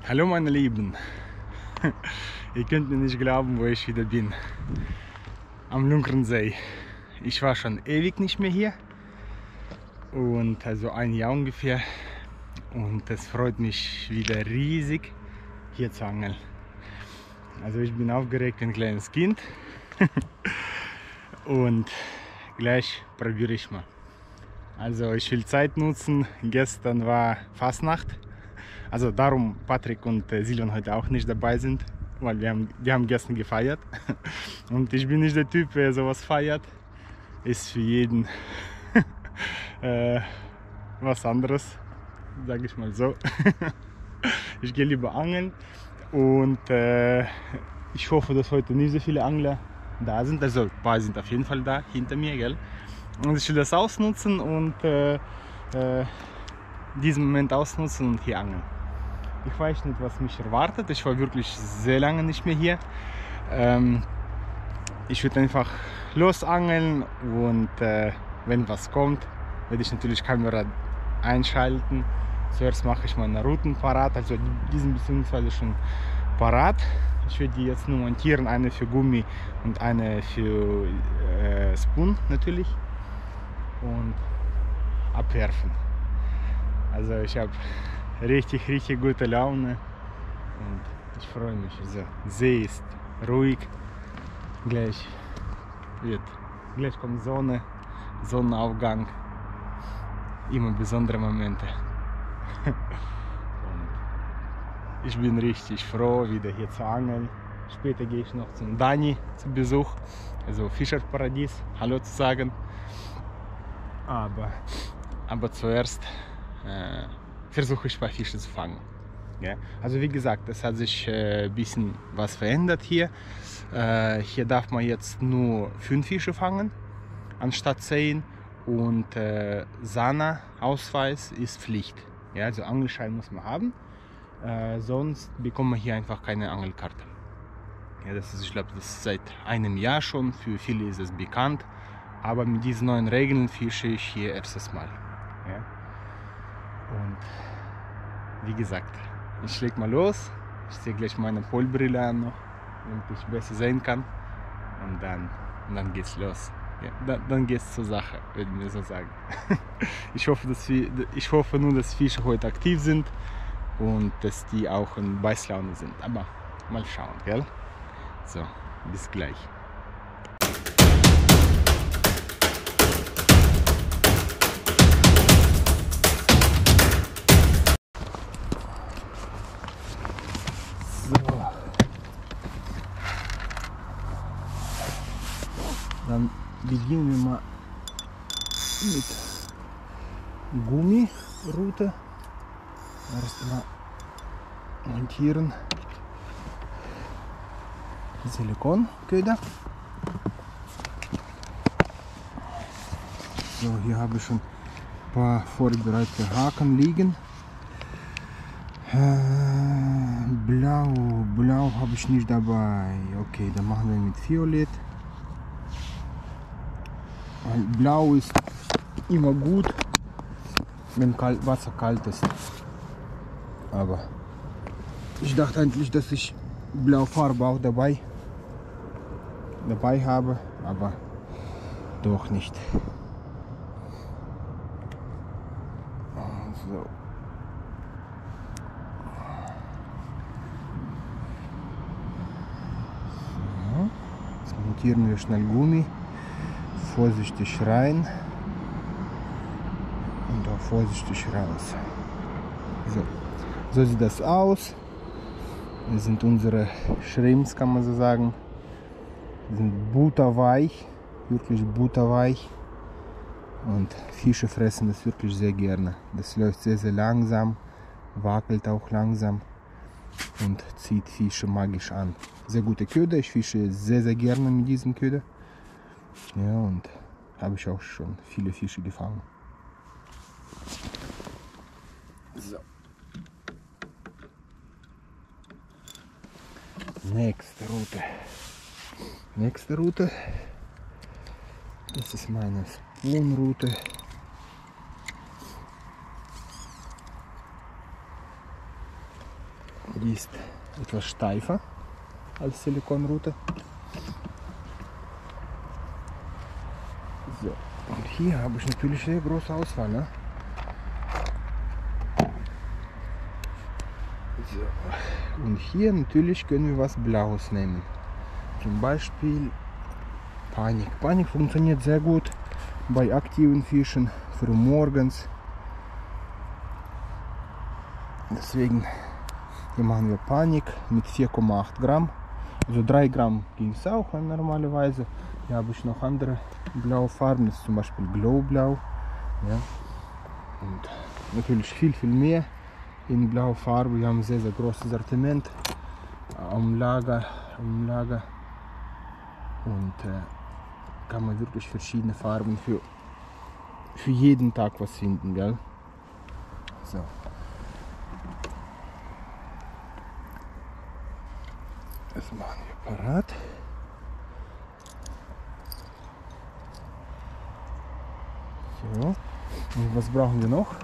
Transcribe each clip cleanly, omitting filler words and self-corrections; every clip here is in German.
Hallo meine Lieben, ihr könnt mir nicht glauben, wo ich wieder bin, am Lunkernsee. Ich war schon ewig nicht mehr hier und also ein Jahr ungefähr und es freut mich wieder riesig hier zu angeln. Also ich bin aufgeregt wie ein kleines Kind und gleich probiere ich mal. Also ich will Zeit nutzen, gestern war Fastnacht. Also darum Patrick und Silvan heute auch nicht dabei sind, weil wir haben gestern gefeiert. Und ich bin nicht der Typ, der sowas feiert. Ist für jeden was anderes, sage ich mal so. Ich gehe lieber angeln und ich hoffe, dass heute nicht so viele Angler da sind. Also ein paar sind auf jeden Fall da, hinter mir, gell? Und ich will das ausnutzen und diesen Moment ausnutzen und hier angeln. Ich weiß nicht, was mich erwartet. Ich war wirklich sehr lange nicht mehr hier. Ich würde einfach losangeln und wenn was kommt, werde ich natürlich Kamera einschalten. Zuerst mache ich meine Routen parat, also die sind beziehungsweise schon parat. Ich werde die jetzt nur montieren, eine für Gummi und eine für Spoon natürlich und abwerfen. Also ich habe richtig gute Laune und ich freue mich. Also, See ist ruhig, gleich kommt Sonne, Sonnenaufgang, immer besondere Momente. Und ich bin richtig froh, wieder hier zu angeln. Später gehe ich noch zum Dani zu Besuch, also Fischerparadies, Hallo zu sagen. Aber zuerst versuche ich ein paar Fische zu fangen. Ja? Also wie gesagt, es hat sich ein bisschen was verändert hier. Hier darf man jetzt nur 5 Fische fangen, anstatt 10. Und SANA-Ausweis ist Pflicht. Ja, also Angelschein muss man haben, sonst bekommt man hier einfach keine Angelkarte. Ja, das ist, ich glaube, das ist seit einem Jahr schon, für viele ist es bekannt. Aber mit diesen neuen Regeln fische ich hier erstes Mal. Ja? Und wie gesagt, ich leg mal los. Ich ziehe gleich meine Polbrille an noch, damit ich besser sehen kann. Und dann geht's los. Ja, dann geht's zur Sache, würde ich mir so sagen. Ich hoffe nur, dass Fische heute aktiv sind und dass die auch in Beißlaune sind. Aber mal schauen, gell? So, bis gleich. Dann beginnen wir mal mit Gummirute. Erstmal montieren Silikonköder. So, hier habe ich schon ein paar vorbereitete Haken liegen. Blau habe ich nicht dabei. Okay, dann machen wir mit Violett. Blau ist immer gut, wenn Wasser kalt ist. Aber ich dachte eigentlich, dass ich Blaufarbe auch dabei habe, aber doch nicht. So. Jetzt montieren wir schnell Gummi. Vorsichtig rein und auch vorsichtig raus. So sieht das aus. Das sind unsere Shrimps, kann man so sagen. Die sind butterweich, wirklich butterweich. Und Fische fressen das wirklich sehr gerne. Das läuft sehr langsam, wackelt auch langsam und zieht Fische magisch an. Sehr gute Köder, ich fische sehr gerne mit diesem Köder. Ja, und habe ich auch schon viele Fische gefangen. So. Nächste Route. Das ist meine Spoon-Route. Die ist etwas steifer als Silikonrute. So, und hier habe ich natürlich sehr große Auswahl. Ne? So. Und hier natürlich können wir was Blaues nehmen. Zum Beispiel Panik. Panik funktioniert sehr gut bei aktiven Fischen für morgens. Deswegen hier machen wir Panik mit 4,8 Gramm. Also 3 Gramm ging es auch normalerweise. Hier habe ich noch andere blaue Farben, das ist zum Beispiel Glowblau. Ja. Und natürlich viel mehr in blauer Farbe. Wir haben sehr großes Sortiment am Lager. Und kann man wirklich verschiedene Farben für jeden Tag was finden, gell? So. Das machen wir parat. So. Und was brauchen wir noch?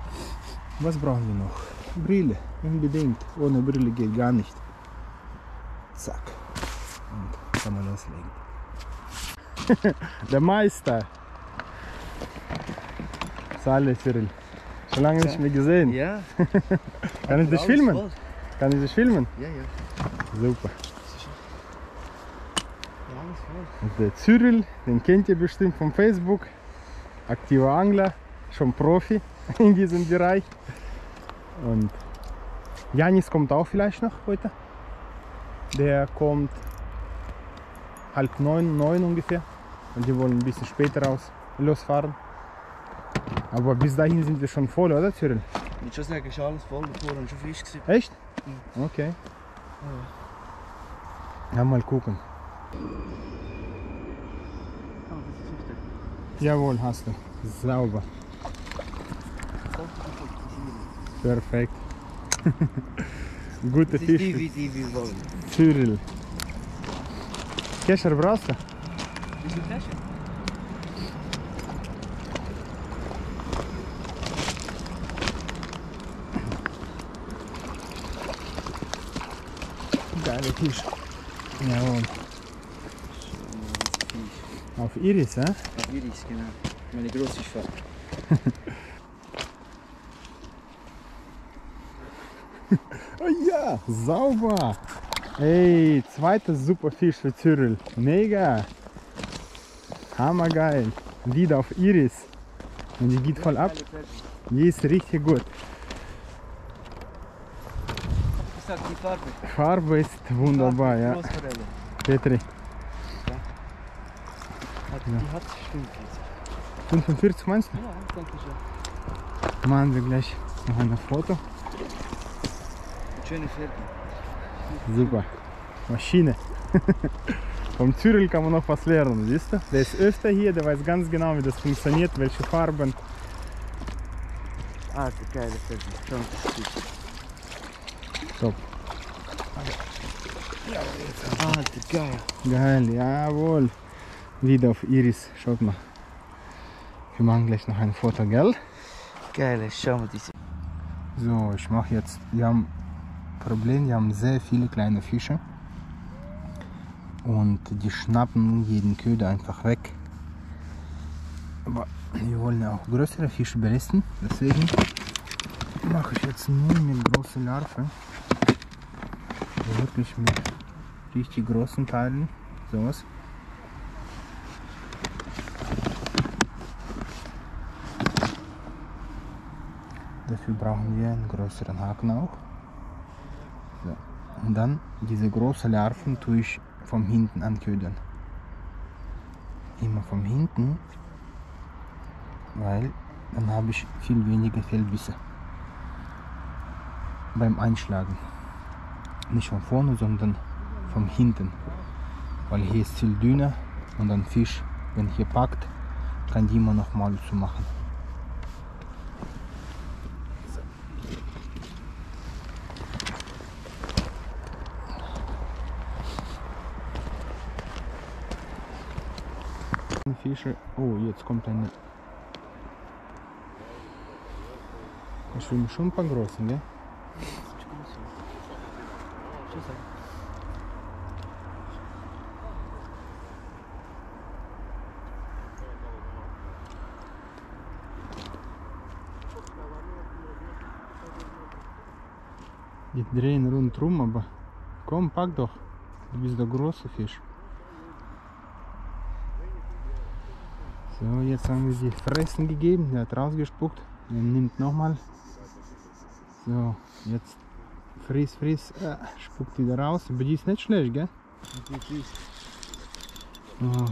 Brille, unbedingt. Ohne Brille geht gar nicht. Zack. Und kann man loslegen. Der Meister. Salut, Cyril. Schon lange nicht mehr gesehen. Ja. Kann ich dich filmen? Kann ich dich filmen? Ja, ja. Super. Ja, alles voll. Und der Cyril, den kennt ihr bestimmt von Facebook. Aktiver Angler, schon Profi in diesem Bereich. Und Janis kommt auch vielleicht noch heute. Der kommt 8:30, 9 ungefähr. Und die wollen ein bisschen später losfahren. Aber bis dahin sind wir schon voll, oder Cyril? Ich würde schon sagen, ist alles voll davor und schon Fisch gewesen. Echt? Okay. Ja, mal gucken. Jawohl, hast du. Sauber. Perfekt. Gute Das ist Fisch. die wir wollen. Cyril. Kescher brauchst du? Bist du Kescher? Geiler Fisch. Jawohl. Auf Iris, hä? Auf Iris, genau. Meine grosse Farbe. Oh ja, sauber. Ey, zweiter super Fisch für Cyril. Mega. Hammergeil. Wieder auf Iris. Und die geht voll ab. Die ist richtig gut. Ich sag die Farbe. Farbe ist wunderbar, ja. Großforelle. Petri. Die hat stimmt jetzt. 45 meinst du? Ja, denke schon. Machen wir gleich noch ein Foto. Schöne Fährte. Super. Maschine. Vom Cyril kann man noch was lernen, siehst du? Der ist öfter hier, der weiß ganz genau, wie das funktioniert, welche Farben. Ah, die geile Fährte. Schon gut. Top. Alter, geil. Geil, jawohl. Wieder auf Iris, schaut mal. Wir machen gleich noch ein Foto, gell? Geil, schau mal diese. So, ich mache jetzt, wir haben Problem, wir haben sehr viele kleine Fische. Und die schnappen jeden Köder einfach weg. Aber wir wollen ja auch größere Fische belästen, deswegen mache ich jetzt nur mit großen Larven. Wirklich mit richtig großen Teilen, sowas. Dafür brauchen wir einen größeren Haken auch. So. Und dann diese großen Larven tue ich von hinten anködern. Immer von hinten, weil dann habe ich viel weniger Fellbisse beim Einschlagen. Nicht von vorne, sondern von hinten. Weil hier ist viel dünner und ein Fisch, wenn hier packt, kann die immer noch mal zu machen. Fische. Oh, jetzt kommt eine. Da schwimmen schon ein paar große, gell? Tschüss. Die drehen rundherum, aber komm, pack doch. Du bist der große Fisch. So, jetzt haben wir sie fressen gegeben. Der hat rausgespuckt. Er nimmt nochmal. So, jetzt friss. Spuckt wieder raus. Aber die ist nicht schlecht, gell? Oh.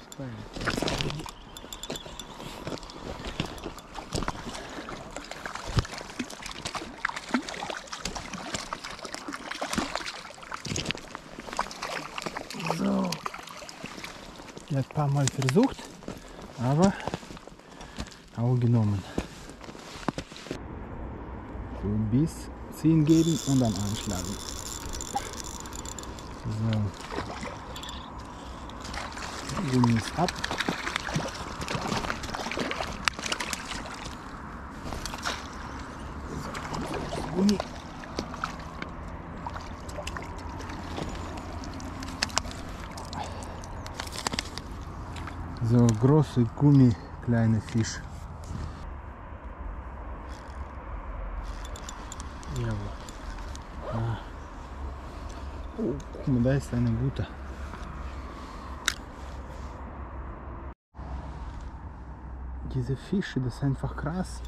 So. Er hat ein paar Mal versucht, aber auch genommen. So, Biss ziehen geben und dann anschlagen. So. Gummi ist ab. So, Gummi. So, große Gummi, kleine Fisch. Jawohl. Ah. Oh, guck mal, da ist eine gute. Diese Fische, das ist einfach krass.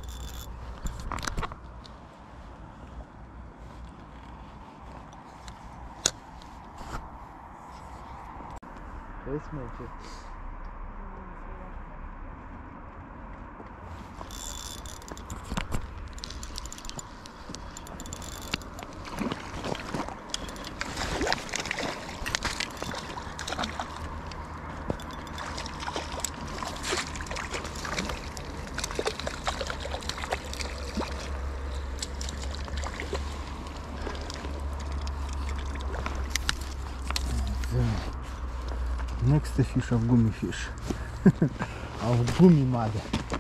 Nächster Fisch auf Gummifisch. Auf Gummimade.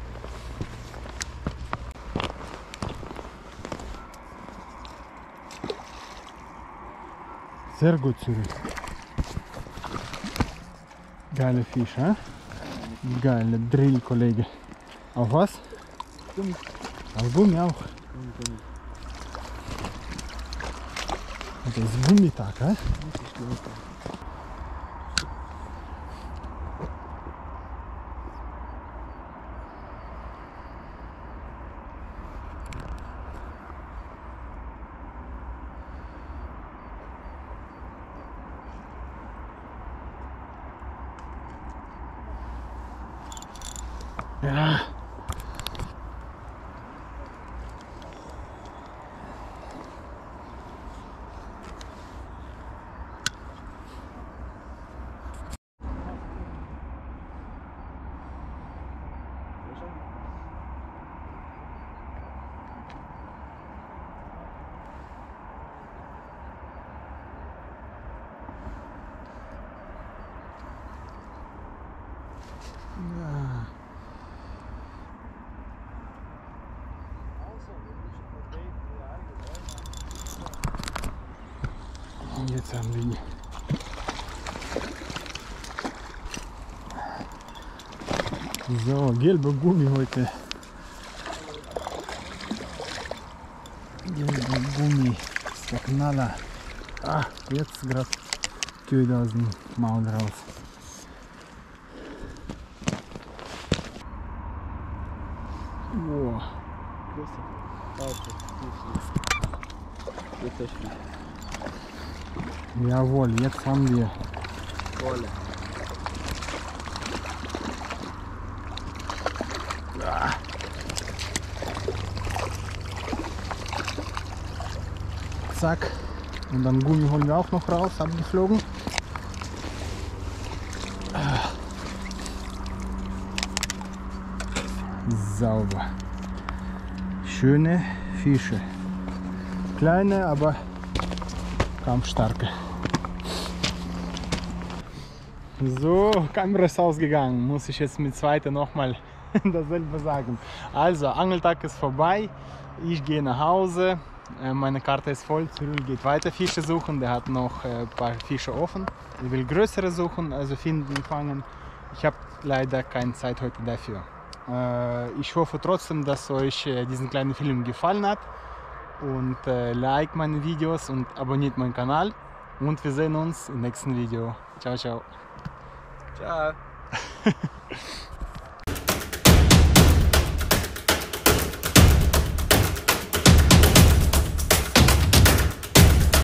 Sehr gut zurück. Geiler Fisch, hä? Geiler Drill, Kollege. Auf was? Gummi. Auf Gummi auch. Gummi. Das ist Gummitag, hä? Das ist Gummitag. Ja. Jetzt haben wir die. So, gelber Gummi heute. Gelber Gummi, ist der Knaller. Ah, jetzt gerade Töne aus dem Maul raus. Boah. Jawohl, jetzt haben wir Wolle. Zack. Und dann Gummi holen wir auch noch raus, abgeflogen. Sauber. Schöne Fische. Kleine, aber kampfstarke. So, Kamera ist ausgegangen. Muss ich jetzt mit zweiter nochmal dasselbe sagen. Also, Angeltag ist vorbei. Ich gehe nach Hause. Meine Karte ist voll. Cyril geht weiter Fische suchen. Der hat noch ein paar Fische offen. Ich will größere suchen, also finden, fangen. Ich habe leider keine Zeit heute dafür. Ich hoffe trotzdem, dass euch diesen kleinen Film gefallen hat. Und like meine Videos und abonniert meinen Kanal. Und wir sehen uns im nächsten Video. Ciao, ciao. Ciao.